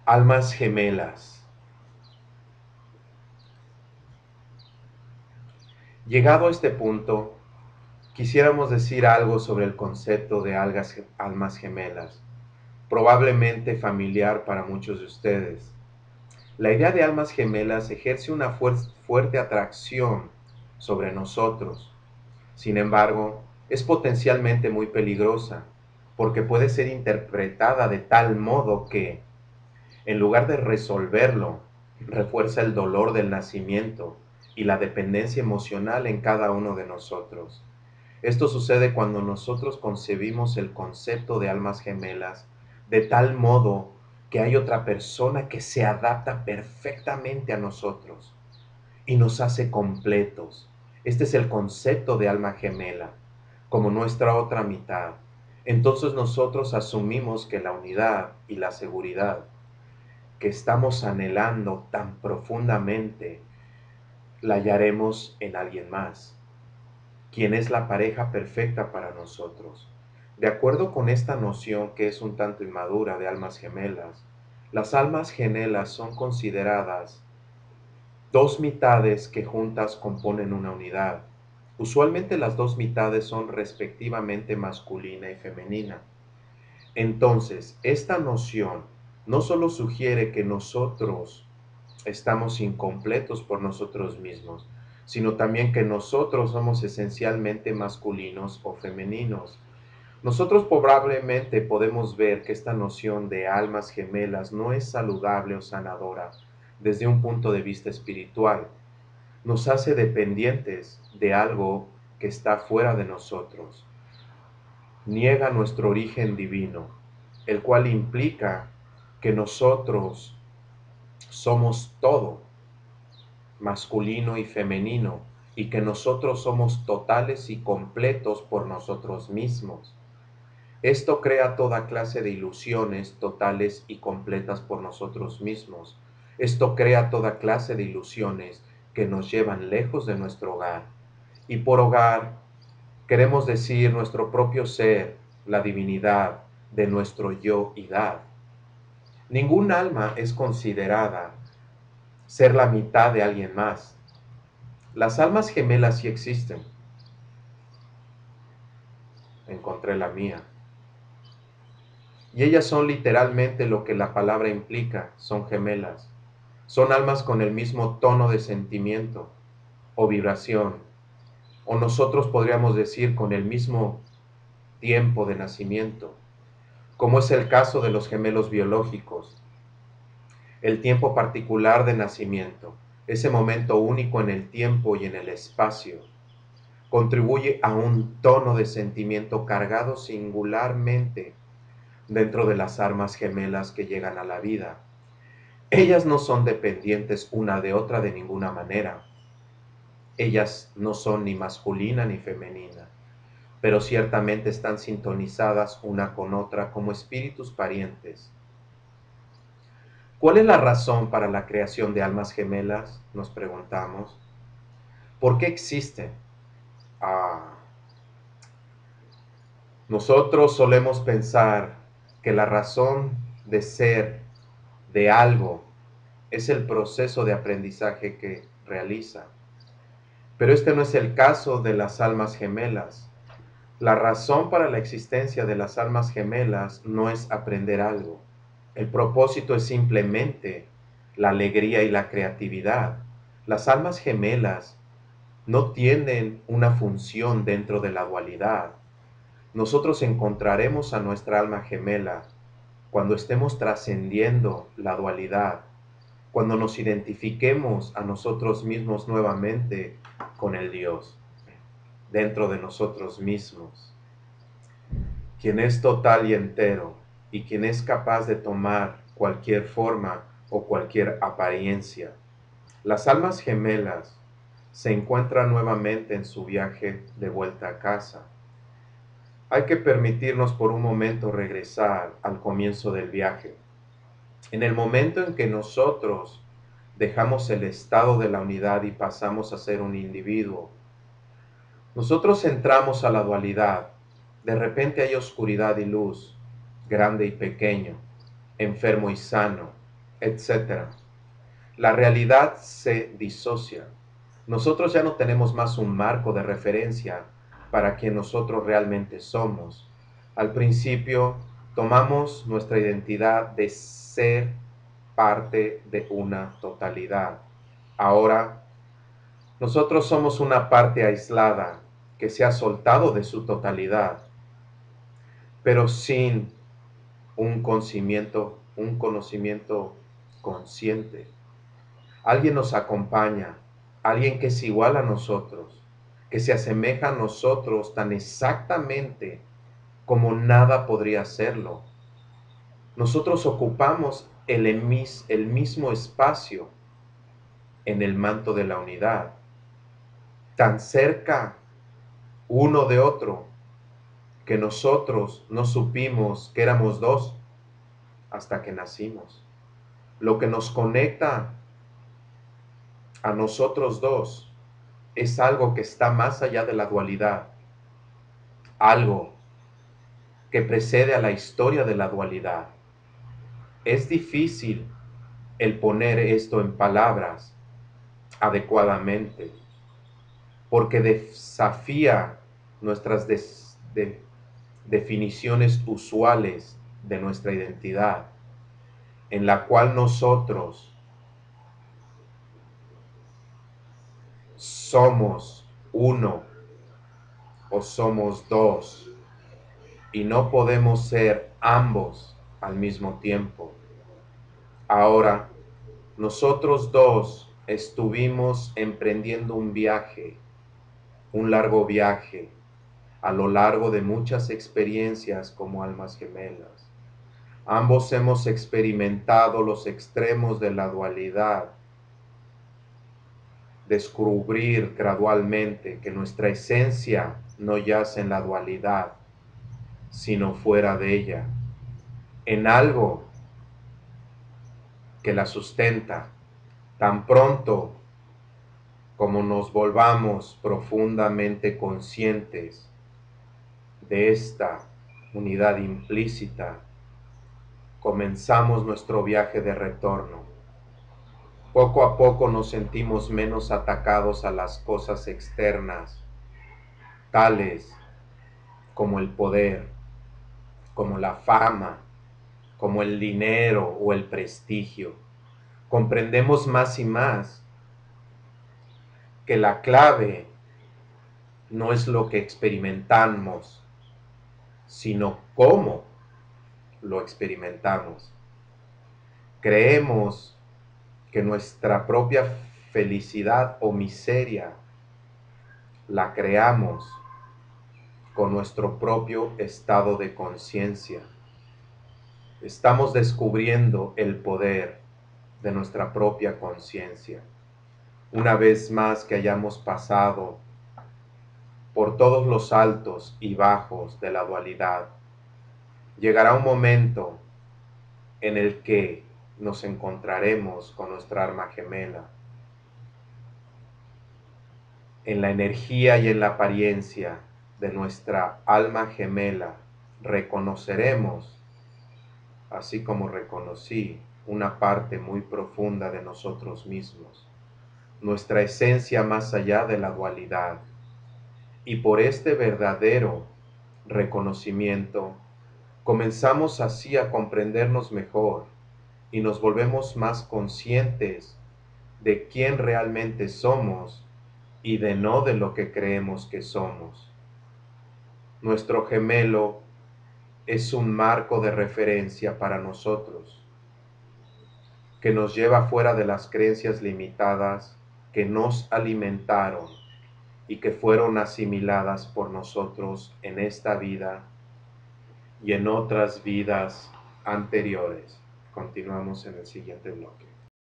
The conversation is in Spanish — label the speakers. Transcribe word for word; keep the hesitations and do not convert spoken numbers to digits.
Speaker 1: Almas gemelas. Llegado a este punto, quisiéramos decir algo sobre el concepto de algas, almas gemelas, probablemente familiar para muchos de ustedes. La idea de almas gemelas ejerce una fuerte atracción sobre nosotros. Sin embargo, es potencialmente muy peligrosa, porque puede ser interpretada de tal modo que, en lugar de resolverlo, refuerza el dolor del nacimiento y la dependencia emocional en cada uno de nosotros. Esto sucede cuando nosotros concebimos el concepto de almas gemelas de tal modo que hay otra persona que se adapta perfectamente a nosotros y nos hace completos. Este es el concepto de alma gemela, como nuestra otra mitad. Entonces nosotros asumimos que la unidad y la seguridad que estamos anhelando tan profundamente, la hallaremos en alguien más, quien es la pareja perfecta para nosotros. De acuerdo con esta noción que es un tanto inmadura de almas gemelas, las almas gemelas son consideradas dos mitades que juntas componen una unidad. Usualmente las dos mitades son respectivamente masculina y femenina. Entonces, esta noción no solo sugiere que nosotros estamos incompletos por nosotros mismos, sino también que nosotros somos esencialmente masculinos o femeninos. Nosotros probablemente podemos ver que esta noción de almas gemelas no es saludable o sanadora desde un punto de vista espiritual. Nos hace dependientes de algo que está fuera de nosotros. Niega nuestro origen divino, el cual implica que nosotros somos todo, masculino y femenino, y que nosotros somos totales y completos por nosotros mismos. Esto crea toda clase de ilusiones totales y completas por nosotros mismos. Esto crea toda clase de ilusiones que nos llevan lejos de nuestro hogar. Y por hogar queremos decir nuestro propio ser, la divinidad de nuestro yo-idad. Ningún alma es considerada ser la mitad de alguien más. Las almas gemelas sí existen. Encontré la mía. Y ellas son literalmente lo que la palabra implica, son gemelas. Son almas con el mismo tono de sentimiento o vibración, o nosotros podríamos decir con el mismo tiempo de nacimiento, como es el caso de los gemelos biológicos. El tiempo particular de nacimiento, ese momento único en el tiempo y en el espacio, contribuye a un tono de sentimiento cargado singularmente dentro de las almas gemelas que llegan a la vida. Ellas no son dependientes una de otra de ninguna manera. Ellas no son ni masculina ni femenina, pero ciertamente están sintonizadas una con otra como espíritus parientes. ¿Cuál es la razón para la creación de almas gemelas? Nos preguntamos. ¿Por qué existen? Ah, nosotros solemos pensar que la razón de ser de algo es el proceso de aprendizaje que realiza. Pero este no es el caso de las almas gemelas. La razón para la existencia de las almas gemelas no es aprender algo. El propósito es simplemente la alegría y la creatividad. Las almas gemelas no tienen una función dentro de la dualidad. Nosotros encontraremos a nuestra alma gemela cuando estemos trascendiendo la dualidad, cuando nos identifiquemos a nosotros mismos nuevamente con el Dios dentro de nosotros mismos, quien es total y entero y quien es capaz de tomar cualquier forma o cualquier apariencia. Las almas gemelas se encuentran nuevamente en su viaje de vuelta a casa. Hay que permitirnos por un momento regresar al comienzo del viaje. En el momento en que nosotros dejamos el estado de la unidad y pasamos a ser un individuo, nosotros entramos a la dualidad. De repente hay oscuridad y luz, grande y pequeño, enfermo y sano. etcétera. La realidad se disocia. Nosotros ya no tenemos más un marco de referencia para quien nosotros realmente somos. Al principio tomamos nuestra identidad de ser parte de una totalidad. Ahora, nosotros somos una parte aislada que se ha soltado de su totalidad, pero sin un conocimiento, un conocimiento consciente. Alguien nos acompaña, alguien que es igual a nosotros, que se asemeja a nosotros tan exactamente como nada podría hacerlo. Nosotros ocupamos el, emis, el mismo espacio en el manto de la unidad, tan cerca uno de otro, que nosotros no supimos que éramos dos hasta que nacimos. Lo que nos conecta a nosotros dos es algo que está más allá de la dualidad, algo que precede a la historia de la dualidad. Es difícil el poner esto en palabras adecuadamente, porque desafía nuestras des, de, definiciones usuales de nuestra identidad, en la cual nosotros somos uno o somos dos, y no podemos ser ambos al mismo tiempo. Ahora, nosotros dos estuvimos emprendiendo un viaje, un largo viaje, a lo largo de muchas experiencias como almas gemelas. Ambos hemos experimentado los extremos de la dualidad, descubrir gradualmente que nuestra esencia no yace en la dualidad, sino fuera de ella, en algo que la sustenta. Tan pronto como nos volvamos profundamente conscientes de esta unidad implícita, comenzamos nuestro viaje de retorno. Poco a poco nos sentimos menos atacados a las cosas externas, tales como el poder, como la fama, como el dinero o el prestigio. Comprendemos más y más que la clave no es lo que experimentamos, sino cómo lo experimentamos. Creemos que nuestra propia felicidad o miseria la creamos con nuestro propio estado de conciencia. Estamos descubriendo el poder de nuestra propia conciencia. Una vez más que hayamos pasado por todos los altos y bajos de la dualidad, llegará un momento en el que nos encontraremos con nuestra alma gemela. En la energía y en la apariencia de nuestra alma gemela reconoceremos, así como reconocí, una parte muy profunda de nosotros mismos, nuestra esencia más allá de la dualidad. Y por este verdadero reconocimiento, comenzamos así a comprendernos mejor y nos volvemos más conscientes de quién realmente somos y de no de lo que creemos que somos. Nuestro gemelo es un marco de referencia para nosotros, que nos lleva fuera de las creencias limitadas que nos alimentaron y que fueron asimiladas por nosotros en esta vida y en otras vidas anteriores. Continuamos en el siguiente bloque.